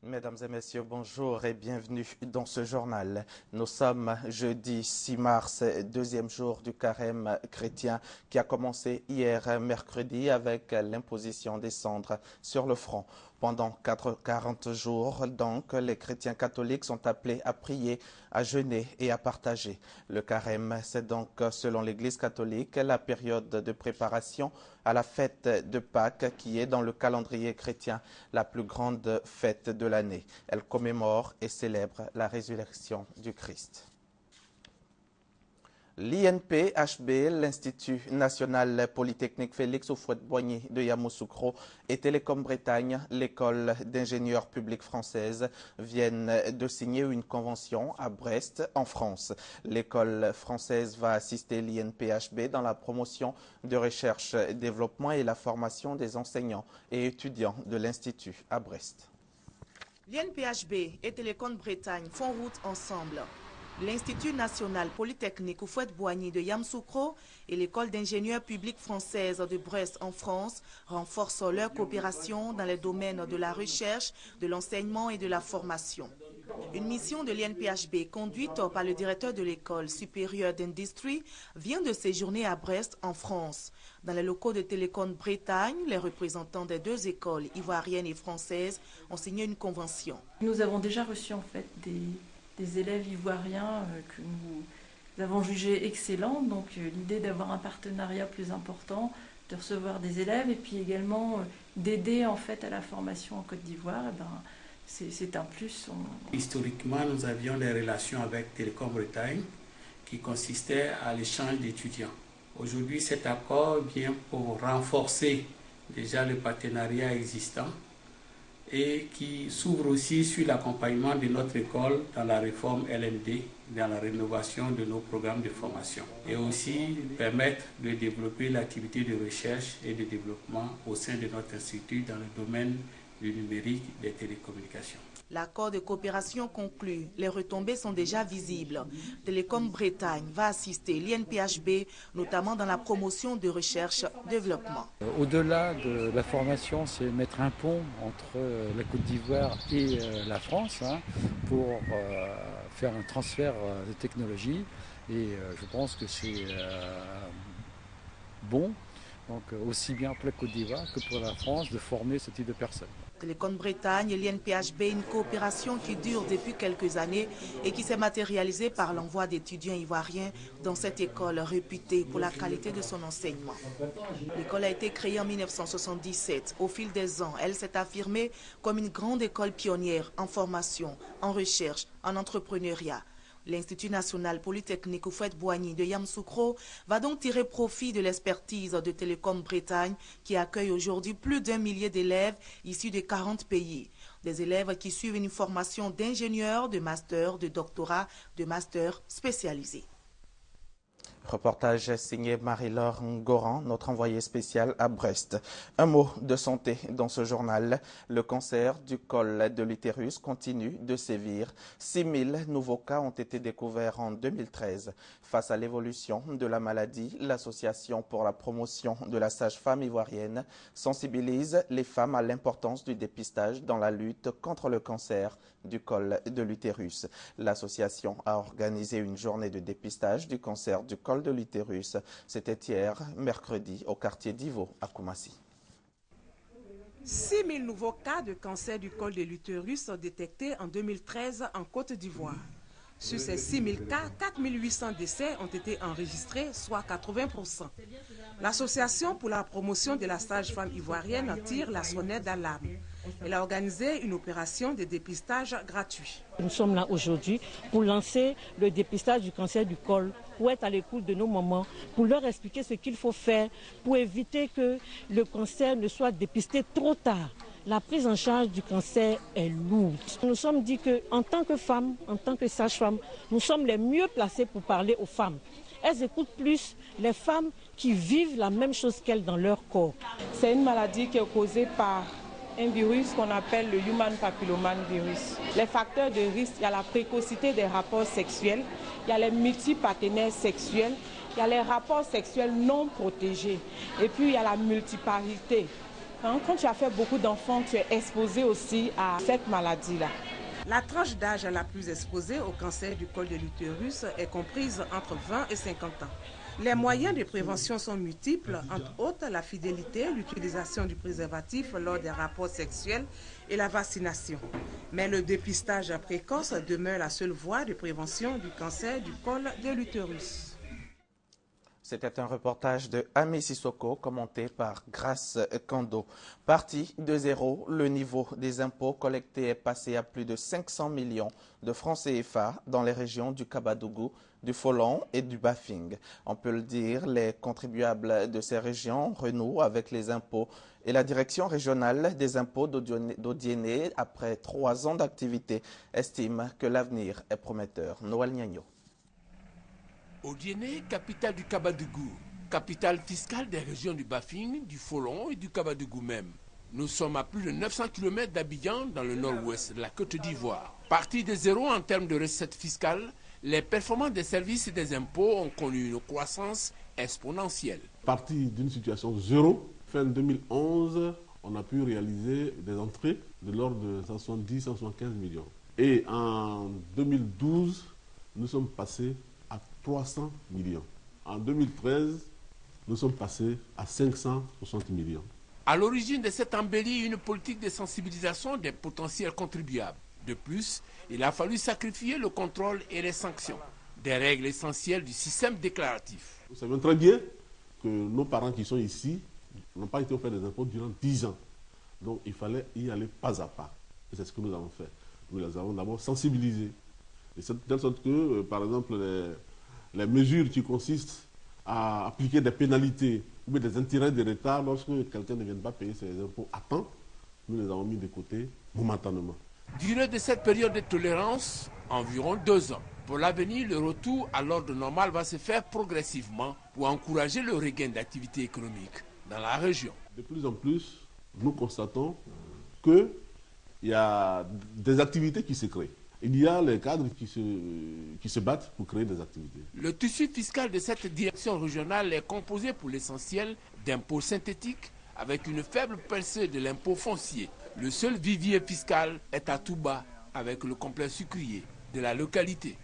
Mesdames et messieurs, bonjour et bienvenue dans ce journal. Nous sommes jeudi 6 mars, deuxième jour du carême chrétien qui a commencé hier mercredi avec l'imposition des cendres sur le front. Pendant 40 jours, donc, les chrétiens catholiques sont appelés à prier, à jeûner et à partager. Le carême, c'est donc, selon l'Église catholique, la période de préparation à la fête de Pâques qui est dans le calendrier chrétien la plus grande fête de l'année. Elle commémore et célèbre la résurrection du Christ. L'INPHB, l'Institut national polytechnique Félix Houphouët-Boigny de Yamoussoukro et Télécom Bretagne, l'école d'ingénieurs publics française, viennent de signer une convention à Brest, en France. L'école française va assister l'INPHB dans la promotion de recherche, développement et la formation des enseignants et étudiants de l'Institut à Brest. L'INPHB et Télécom Bretagne font route ensemble. L'Institut national polytechnique Houphouët-Boigny de Yamoussoukro et l'école d'ingénieurs publics française de Brest en France renforcent leur coopération dans les domaines de la recherche, de l'enseignement et de la formation. Une mission de l'INPHB conduite par le directeur de l'école supérieure d'industrie vient de séjourner à Brest en France. Dans les locaux de Télécom Bretagne, les représentants des deux écoles ivoiriennes et françaises ont signé une convention. Nous avons déjà reçu en fait des élèves ivoiriens que nous avons jugés excellents. Donc l'idée d'avoir un partenariat plus important, de recevoir des élèves et puis également d'aider en fait à la formation en Côte d'Ivoire, c'est un plus. Historiquement, nous avions des relations avec Télécom Bretagne qui consistaient à l'échange d'étudiants. Aujourd'hui, cet accord vient pour renforcer déjà le partenariat existant et qui s'ouvre aussi sur l'accompagnement de notre école dans la réforme LMD, dans la rénovation de nos programmes de formation, et aussi permettre de développer l'activité de recherche et de développement au sein de notre institut dans le domaine du numérique et des télécommunications. L'accord de coopération conclu, les retombées sont déjà visibles. Télécom Bretagne va assister l'INPHB, notamment dans la promotion de recherche-développement. Au-delà de la formation, c'est mettre un pont entre la Côte d'Ivoire et la France pour faire un transfert de technologie. Et je pense que c'est bon, donc aussi bien pour la Côte d'Ivoire que pour la France, de former ce type de personnes. Télécom Bretagne et l'INPHB, une coopération qui dure depuis quelques années et qui s'est matérialisée par l'envoi d'étudiants ivoiriens dans cette école réputée pour la qualité de son enseignement. L'école a été créée en 1977. Au fil des ans, elle s'est affirmée comme une grande école pionnière en formation, en recherche, en entrepreneuriat. L'Institut national polytechnique Houphouët-Boigny de Yamoussoukro va donc tirer profit de l'expertise de Télécom Bretagne qui accueille aujourd'hui plus d'1 millier d'élèves issus de 40 pays. Des élèves qui suivent une formation d'ingénieur, de master, de doctorat, de master spécialisé. Reportage signé Marie-Laure Ngoran, notre envoyée spéciale à Brest. Un mot de santé dans ce journal. Le cancer du col de l'utérus continue de sévir. 6000 nouveaux cas ont été découverts en 2013. Face à l'évolution de la maladie, l'Association pour la promotion de la sage-femme ivoirienne sensibilise les femmes à l'importance du dépistage dans la lutte contre le cancer du col de l'utérus. L'association a organisé une journée de dépistage du cancer du col de l'utérus. C'était hier, mercredi, au quartier d'Ivo, à Koumassi. 6 000 nouveaux cas de cancer du col de l'utérus sont détectés en 2013 en Côte d'Ivoire. Sur ces 6 000 cas, 4 800 décès ont été enregistrés, soit 80%. L'Association pour la promotion de la sage-femme ivoirienne tire la sonnette d'alarme. Elle a organisé une opération de dépistage gratuit. Nous sommes là aujourd'hui pour lancer le dépistage du cancer du col, pour être à l'écoute de nos mamans, pour leur expliquer ce qu'il faut faire pour éviter que le cancer ne soit dépisté trop tard. La prise en charge du cancer est lourde. Nous nous sommes dit qu'en tant que femmes, en tant que sages-femmes, nous sommes les mieux placés pour parler aux femmes. Elles écoutent plus les femmes qui vivent la même chose qu'elles dans leur corps. C'est une maladie qui est causée par un virus qu'on appelle le Human Papilloma Virus. Les facteurs de risque, il y a la précocité des rapports sexuels, il y a les multipartenaires sexuels, il y a les rapports sexuels non protégés et puis il y a la multiparité. Quand tu as fait beaucoup d'enfants, tu es exposé aussi à cette maladie-là. La tranche d'âge la plus exposée au cancer du col de l'utérus est comprise entre 20 et 50 ans. Les moyens de prévention sont multiples, entre autres la fidélité, l'utilisation du préservatif lors des rapports sexuels et la vaccination. Mais le dépistage précoce demeure la seule voie de prévention du cancer du col de l'utérus. C'était un reportage de Ami Sissoko commenté par Grace Kando. Parti de zéro, le niveau des impôts collectés est passé à plus de 500 millions de francs CFA dans les régions du Kabadougou, du Folon et du Bafing. On peut le dire, les contribuables de ces régions renouent avec les impôts et la direction régionale des impôts d'Odiéné, après 3 ans d'activité, estime que l'avenir est prometteur. Noël Niagno. Odiéné, capitale du Kabadougou, capitale fiscale des régions du Bafing, du Folon et du Kabadougou même. Nous sommes à plus de 900 km d'Abidjan dans le nord-ouest de la Côte d'Ivoire. Parti de zéro en termes de recettes fiscales, les performances des services et des impôts ont connu une croissance exponentielle. Parti d'une situation zéro, fin 2011, on a pu réaliser des entrées de l'ordre de 170-175 millions. Et en 2012, nous sommes passés à 300 millions. En 2013, nous sommes passés à 560 millions. À l'origine de cette embellie, une politique de sensibilisation des potentiels contribuables. De plus, il a fallu sacrifier le contrôle et les sanctions, des règles essentielles du système déclaratif. Nous savons très bien que nos parents qui sont ici n'ont pas été offerts des impôts durant 10 ans. Donc il fallait y aller pas à pas. Et c'est ce que nous avons fait. Nous les avons d'abord sensibilisés. Et c'est de telle sorte que, par exemple, les mesures qui consistent à appliquer des pénalités ou des intérêts de retard lorsque quelqu'un ne vient pas payer ses impôts à temps, nous les avons mis de côté momentanément. Durée de cette période de tolérance, environ 2 ans. Pour l'avenir, le retour à l'ordre normal va se faire progressivement pour encourager le regain d'activité économique dans la région. De plus en plus, nous constatons qu'il y a des activités qui se créent. Il y a les cadres qui se battent pour créer des activités. Le tissu fiscal de cette direction régionale est composé pour l'essentiel d'impôts synthétiques avec une faible percée de l'impôt foncier. Le seul vivier fiscal est à Touba avec le complexe sucrier de la localité.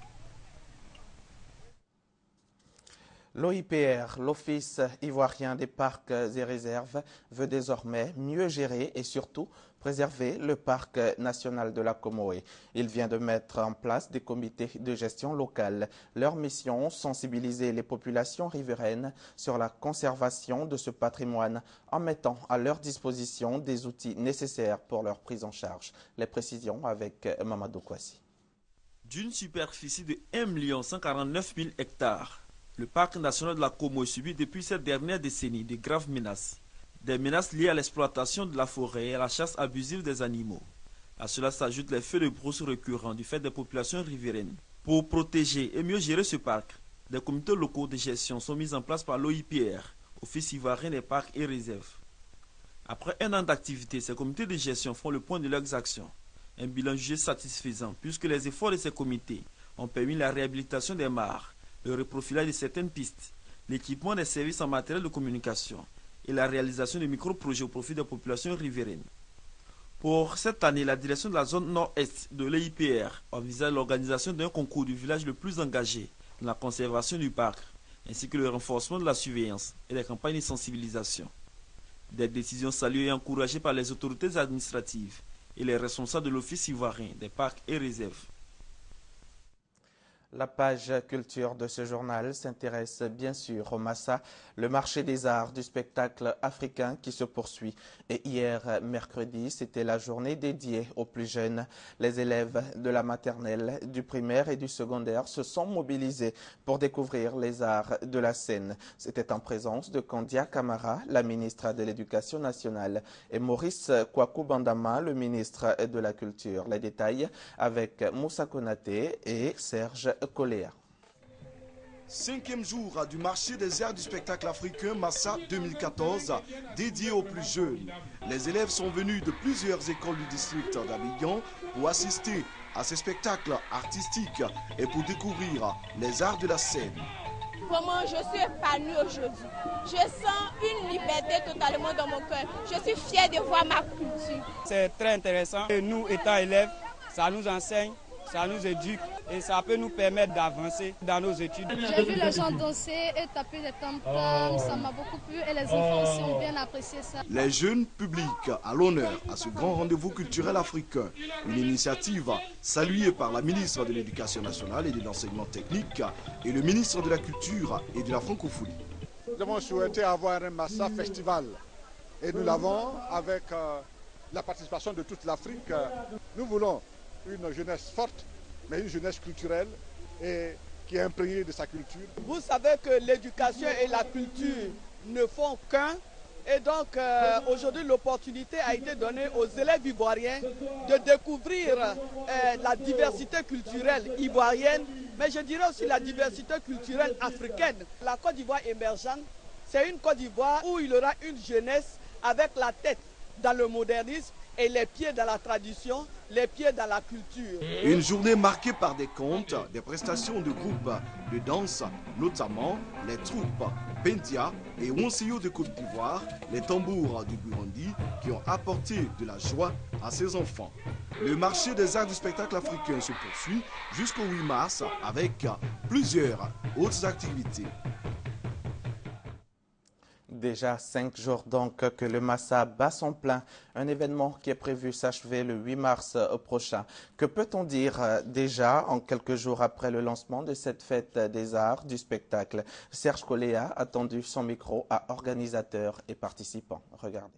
L'OIPR, l'Office ivoirien des parcs et réserves, veut désormais mieux gérer et surtout préserver le parc national de la Comoé. Il vient de mettre en place des comités de gestion locale. Leur mission, sensibiliser les populations riveraines sur la conservation de ce patrimoine en mettant à leur disposition des outils nécessaires pour leur prise en charge. Les précisions avec Mamadou Kwasi. D'une superficie de 1 149 000 hectares, le parc national de la Comoé subit depuis cette dernière décennie de graves menaces. Des menaces liées à l'exploitation de la forêt et à la chasse abusive des animaux. À cela s'ajoutent les feux de brousse récurrents du fait des populations riveraines. Pour protéger et mieux gérer ce parc, des comités locaux de gestion sont mis en place par l'OIPR, Office ivoirien des parcs et réserves. Après 1 an d'activité, ces comités de gestion font le point de leurs actions. Un bilan jugé satisfaisant puisque les efforts de ces comités ont permis la réhabilitation des mares, le reprofilage de certaines pistes, l'équipement des services en matériel de communication et la réalisation de micro-projets au profit des populations riveraines. Pour cette année, la direction de la zone nord-est de l'EIPR envisage l'organisation d'un concours du village le plus engagé dans la conservation du parc, ainsi que le renforcement de la surveillance et des campagnes de sensibilisation. Des décisions saluées et encouragées par les autorités administratives et les responsables de l'Office ivoirien des parcs et réserves. La page culture de ce journal s'intéresse bien sûr au Massa, le marché des arts du spectacle africain qui se poursuit. Et hier, mercredi, c'était la journée dédiée aux plus jeunes. Les élèves de la maternelle, du primaire et du secondaire se sont mobilisés pour découvrir les arts de la scène. C'était en présence de Kandia Kamara, la ministre de l'Éducation nationale, et Maurice Kwaku Bandama, le ministre de la Culture. Les détails avec Moussa Konaté et Serge Coléa. 5e jour du marché des arts du spectacle africain Massa 2014, dédié aux plus jeunes. Les élèves sont venus de plusieurs écoles du district d'Abidjan pour assister à ces spectacles artistiques et pour découvrir les arts de la scène. Vraiment, je suis épanouie aujourd'hui. Je sens une liberté totalement dans mon cœur. Je suis fière de voir ma culture. C'est très intéressant. Et nous, étant élèves, ça nous enseigne, ça nous éduque et ça peut nous permettre d'avancer dans nos études. J'ai vu les gens danser et taper des tam-tams, ça m'a beaucoup plu et les enfants aussi ont bien apprécié ça. Les jeunes publics à l'honneur à ce grand rendez-vous culturel africain, une initiative saluée par la ministre de l'Éducation nationale et de l'enseignement technique et le ministre de la Culture et de la Francophonie. Nous avons souhaité avoir un Massa Festival et nous l'avons avec la participation de toute l'Afrique. Nous voulons une jeunesse forte, mais une jeunesse culturelle et qui est imprégnée de sa culture. Vous savez que l'éducation et la culture ne font qu'un. Et donc aujourd'hui l'opportunité a été donnée aux élèves ivoiriens de découvrir la diversité culturelle ivoirienne, mais je dirais aussi la diversité culturelle africaine. La Côte d'Ivoire émergente, c'est une Côte d'Ivoire où il y aura une jeunesse avec la tête dans le modernisme et les pieds dans la tradition, les pieds dans la culture. Une journée marquée par des contes, des prestations de groupes de danse, notamment les troupes Pentia et Wonseyo de Côte d'Ivoire, les tambours du Burundi qui ont apporté de la joie à ces enfants. Le marché des arts du spectacle africain se poursuit jusqu'au 8 mars avec plusieurs autres activités. Déjà 5 jours donc que le Massa bat son plein, un événement qui est prévu s'achever le 8 mars prochain. Que peut-on dire déjà en quelques jours après le lancement de cette fête des arts du spectacle? Serge Coléa a tendu son micro à organisateurs et participants. Regardez.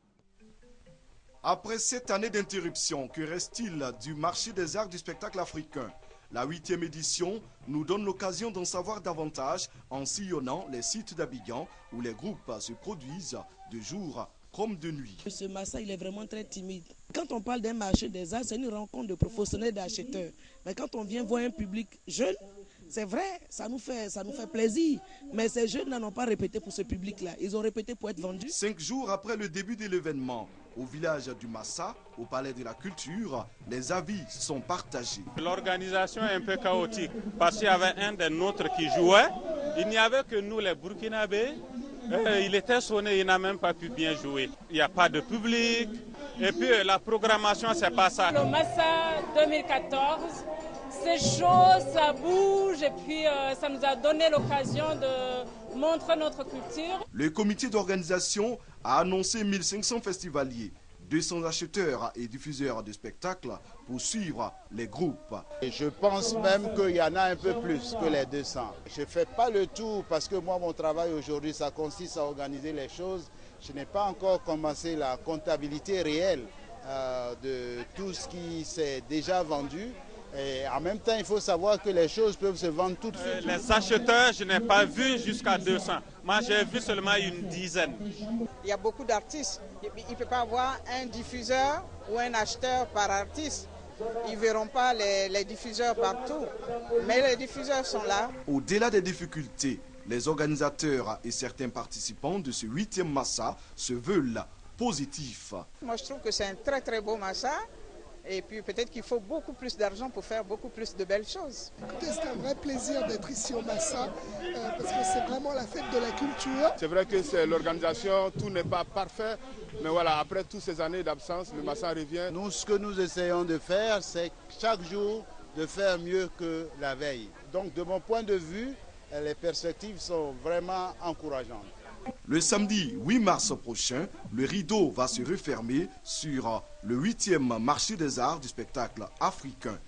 Après 7 années d'interruption, que reste-t-il du marché des arts du spectacle africain? La 8e édition nous donne l'occasion d'en savoir davantage en sillonnant les sites d'Abidjan où les groupes se produisent de jour comme de nuit. Ce Massa, il est vraiment très timide. Quand on parle d'un marché des arts, c'est une rencontre de professionnels d'acheteurs. Mais quand on vient voir un public jeune, c'est vrai, ça nous fait plaisir. Mais ces jeunes n'ont pas répété pour ce public-là. Ils ont répété pour être vendus. 5 jours après le début de l'événement, au village du Massa, au Palais de la Culture, les avis sont partagés. L'organisation est un peu chaotique parce qu'il y avait un des nôtres qui jouait. Il n'y avait que nous les Burkinabés. Il était sonné, il n'a même pas pu bien jouer. Il n'y a pas de public. Et puis la programmation, c'est pas ça. Le Massa 2014, c'est chaud, ça bouge et puis ça nous a donné l'occasion de montrer notre culture. Le comité d'organisation a annoncé 1500 festivaliers, 200 acheteurs et diffuseurs de spectacles pour suivre les groupes. Et je pense même qu'il y en a un peu plus que les 200. Je ne fais pas le tour parce que moi, mon travail aujourd'hui, ça consiste à organiser les choses. Je n'ai pas encore commencé la comptabilité réelle de tout ce qui s'est déjà vendu. Et en même temps, il faut savoir que les choses peuvent se vendre tout de suite. Les acheteurs, je n'ai pas vu jusqu'à 200. Moi, j'ai vu seulement une dizaine. Il y a beaucoup d'artistes. Il ne peut pas avoir un diffuseur ou un acheteur par artiste. Ils ne verront pas les diffuseurs partout. Mais les diffuseurs sont là. Au-delà des difficultés, les organisateurs et certains participants de ce 8e Massa se veulent positifs. Moi, je trouve que c'est un très très beau Massa. Et puis peut-être qu'il faut beaucoup plus d'argent pour faire beaucoup plus de belles choses. C'est un vrai plaisir d'être ici au Massa parce que c'est vraiment la fête de la culture. C'est vrai que c'est l'organisation, tout n'est pas parfait. Mais voilà, après toutes ces années d'absence, le Massa revient. Nous, ce que nous essayons de faire, c'est chaque jour de faire mieux que la veille. Donc de mon point de vue, les perspectives sont vraiment encourageantes. Le samedi 8 mars prochain, le rideau va se refermer sur le 8e marché des arts du spectacle africain.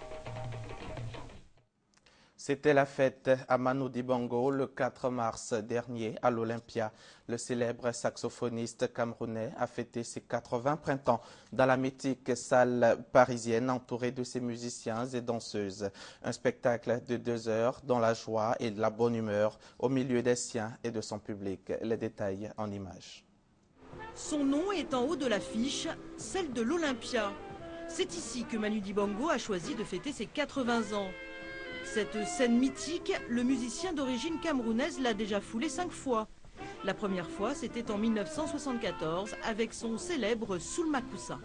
C'était la fête à Manu Dibango le 4 mars dernier à l'Olympia. Le célèbre saxophoniste camerounais a fêté ses 80 printemps dans la mythique salle parisienne entourée de ses musiciens et danseuses. Un spectacle de 2 heures dans la joie et de la bonne humeur au milieu des siens et de son public. Les détails en images. Son nom est en haut de l'affiche, celle de l'Olympia. C'est ici que Manu Dibango a choisi de fêter ses 80 ans. Cette scène mythique, le musicien d'origine camerounaise l'a déjà foulée 5 fois. La première fois, c'était en 1974 avec son célèbre Soul Makusa.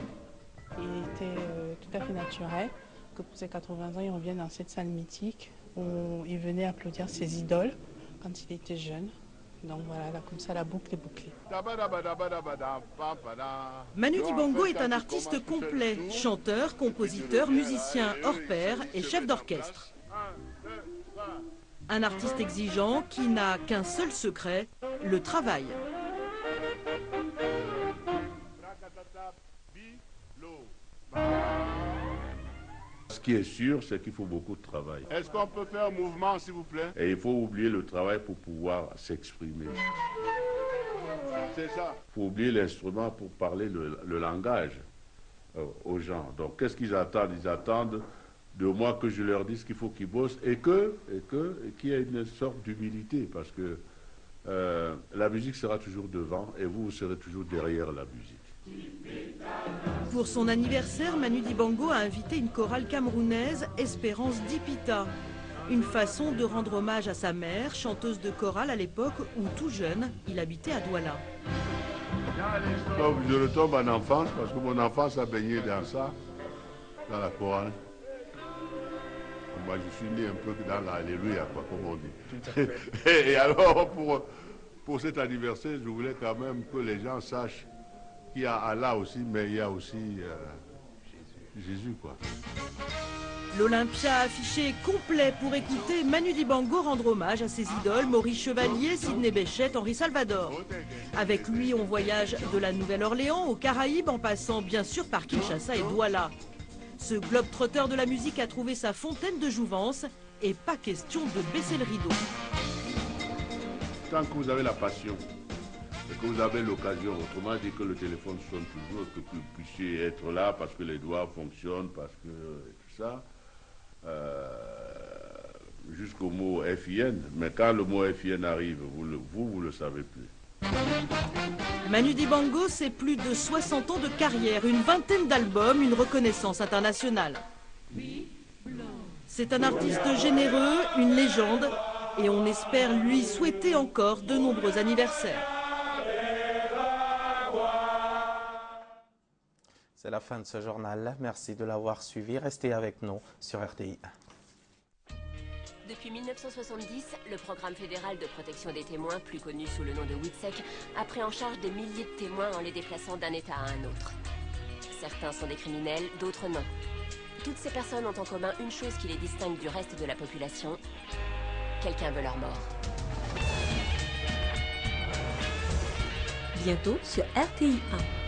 Il était tout à fait naturel que pour ses 80 ans, il revienne dans cette salle mythique où il venait applaudir ses idoles quand il était jeune. Donc voilà, là, comme ça la boucle est bouclée. Manu Dibango est un artiste complet, chanteur, compositeur, musicien hors pair et chef d'orchestre. Un artiste exigeant qui n'a qu'un seul secret, le travail. Ce qui est sûr, c'est qu'il faut beaucoup de travail. Est-ce qu'on peut faire un mouvement, s'il vous plaît? Et il faut oublier le travail pour pouvoir s'exprimer. C'est ça. Il faut oublier l'instrument pour parler le langage aux gens. Donc, qu'est-ce qu'ils attendent? Ils attendent de moi que je leur dise qu'il faut qu'ils bossent et qu'il y ait une sorte d'humilité, parce que la musique sera toujours devant et vous serez toujours derrière la musique. Pour son anniversaire, Manu Dibango a invité une chorale camerounaise, Espérance Dipita. Une façon de rendre hommage à sa mère, chanteuse de chorale à l'époque où, tout jeune, il habitait à Douala. Je retombe en enfance parce que mon enfance a baigné dans ça, dans la chorale. Moi, je suis né un peu dans l'Alléluia, comme on dit. Et alors, pour cet anniversaire, je voulais quand même que les gens sachent qu'il y a Allah aussi, mais il y a aussi Jésus, quoi. L'Olympia affiché complet pour écouter Manu Dibango rendre hommage à ses idoles Maurice Chevalier, Sidney Bechet, Henri Salvador. Avec lui, on voyage de la Nouvelle-Orléans aux Caraïbes en passant bien sûr par Kinshasa et Douala. Ce globe-trotteur de la musique a trouvé sa fontaine de jouvence et pas question de baisser le rideau. Tant que vous avez la passion et que vous avez l'occasion, autrement dit que le téléphone sonne toujours, que vous puissiez être là parce que les doigts fonctionnent, parce que tout ça, jusqu'au mot FIN. Mais quand le mot FIN arrive, vous le savez plus. Manu Dibango, c'est plus de 60 ans de carrière, une vingtaine d'albums, une reconnaissance internationale. C'est un artiste généreux, une légende, et on espère lui souhaiter encore de nombreux anniversaires. C'est la fin de ce journal. Merci de l'avoir suivi. Restez avec nous sur RTI. Depuis 1970, le programme fédéral de protection des témoins, plus connu sous le nom de WITSEC, a pris en charge des milliers de témoins en les déplaçant d'un État à un autre. Certains sont des criminels, d'autres non. Toutes ces personnes ont en commun une chose qui les distingue du reste de la population. Quelqu'un veut leur mort. Bientôt sur RTI 1.